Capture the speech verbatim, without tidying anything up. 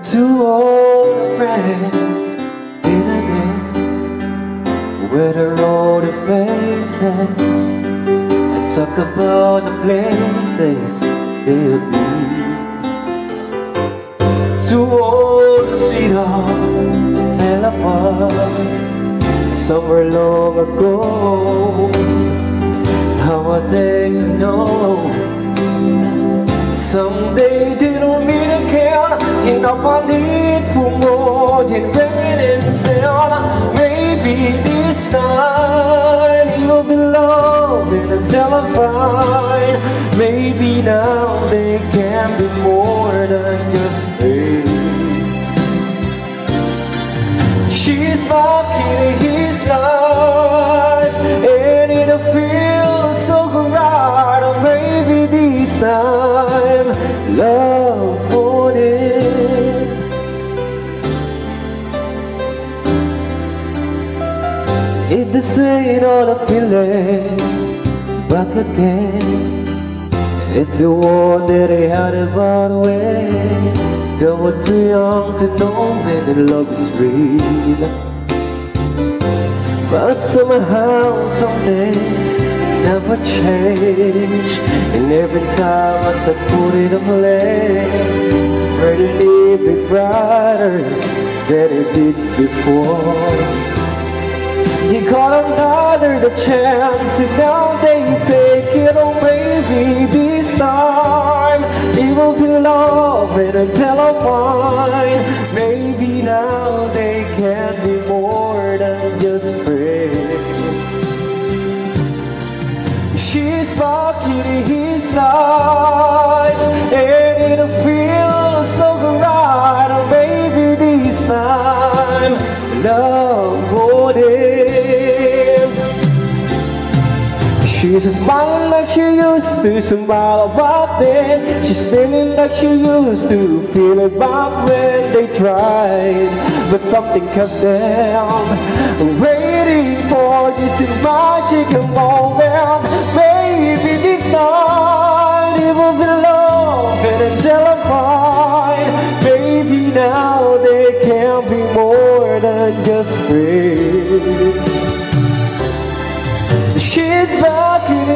To all the friends meet again, with the rolled faces, and talk about the places they'll be. To all the sweethearts that fell apart somewhere long ago, how I take to know someday they'll meet again, and I'll find it for more than rain and sand. Maybe this time it will be love and a telephone. Maybe now they can be more than just friends. She's back in his life, and it feels so right. Or maybe this time love won it. It the same all the feelings back again. It's the one that I had about away. They were too young to know when the love is real. But somehow some things never change, and every time as I put it on play, it's burning even brighter than it did before. He got another the chance, and now they take it. Oh, maybe this time it will be love and a telephone. Maybe now they can be more than just friends. She's back in his life, and it feels so right. Or maybe this time love won't end. She's smiling like she used to smile back then. She's feeling like she used to feel it back when they tried, but something kept them waiting for this magical moment. Maybe this time it will be love and a telephone. Maybe now they can be more than just friends. She's back in